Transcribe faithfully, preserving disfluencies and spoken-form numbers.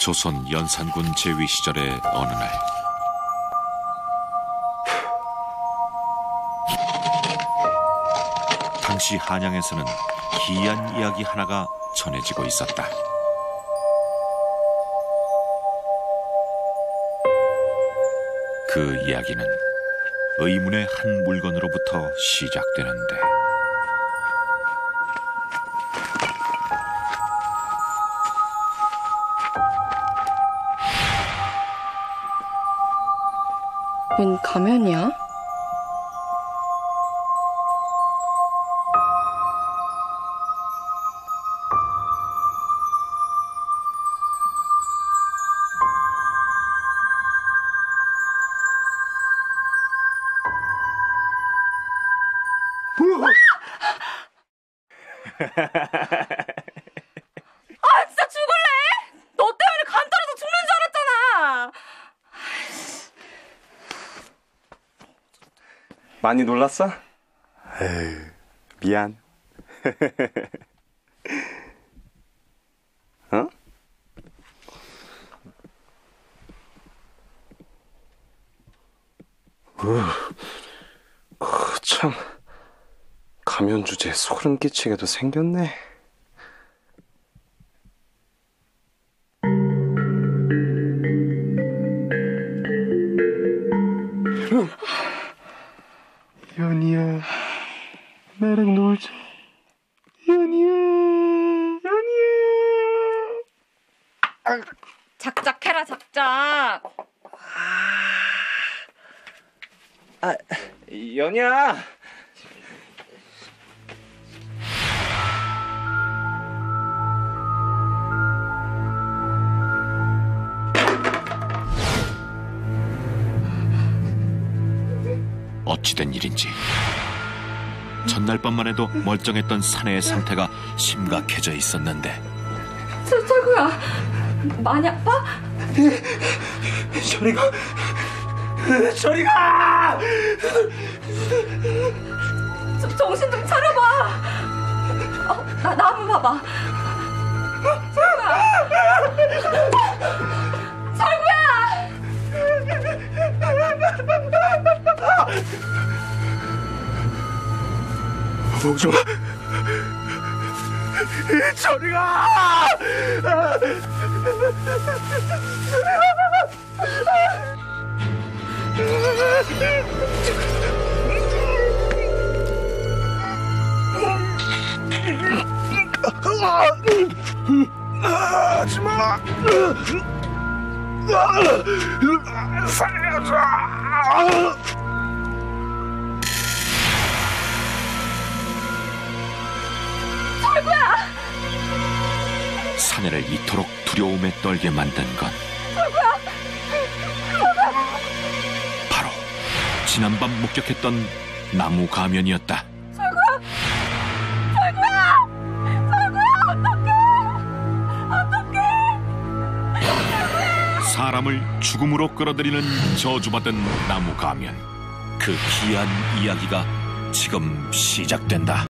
조선 연산군 제위 시절의 어느 날, 당시 한양에서는 기이한 이야기 하나가 전해지고 있었다. 그 이야기는 의문의 한 물건으로부터 시작되는데, 웬 가면이야? 아 진짜 죽을래? 너 때문에 간 떨어져 죽는 줄 알았잖아. 많이 놀랐어? 에휴, 미안. 어? 우, 그 참, 가면 주제에 소름 끼치게도 생겼네. 연희야, 나랑 놀자. 연희야, 연희야. 작작해라 작작. 아, 연희야. 어찌된 일인지 전날 밤만 해도 멀쩡했던 사내의 상태가 심각해져 있었는데, 저, 철구야 많이 아파? 저리 가. 저리 가. 저, 정신 좀 차려봐. 어, 나, 나 한번 봐봐. 철구야. 철구야. 오지 마. 저리 가. 하지 마. 살려줘. 철구야. 사내를 이토록 두려움에 떨게 만든 건 바로 지난밤 목격했던 나무 가면이었다. 철구야. 철구야. 철구야. 어떡해. 어떡해. 사람을 죽음으로 끌어들이는 저주받은 나무 가면. 그 기이한 이야기가 지금 시작된다.